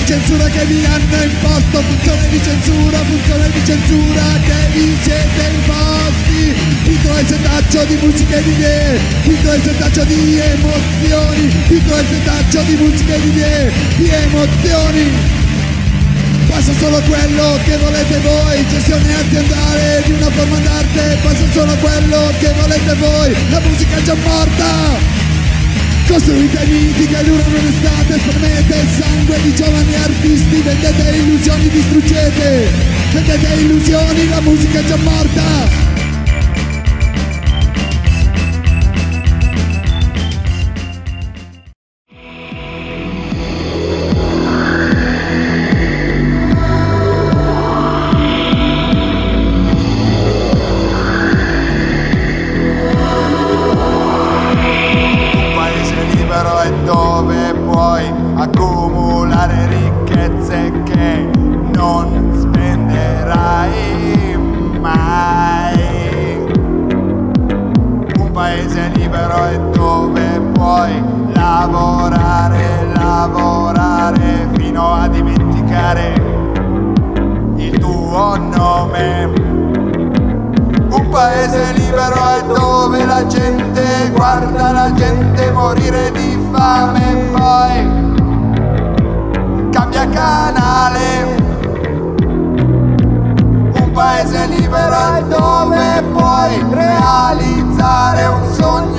censura che vi hanno imposto, funzione di censura che vi siete imposti. Piccolo il setaccio di musica e di idee, piccolo il setaccio di emozioni, piccolo il setaccio di musica e di idee, di emozioni. Passa solo quello che volete voi, gestione aziendale di una forma d'arte, passa solo quello che volete voi, la musica è già morta. Costruite miti che durano l'estate, spendete il sangue di giovani artisti, vendete illusioni, distruggete, vendete illusioni, la musica è già morta. Dove puoi accumulare ricchezze che non spenderai mai. Un paese libero è dove puoi lavorare fino a dimenticare il tuo nome. Un paese libero è dove la gente guarda la gente morire di fame e poi cambia canale. Un paese libero è dove puoi realizzare un sogno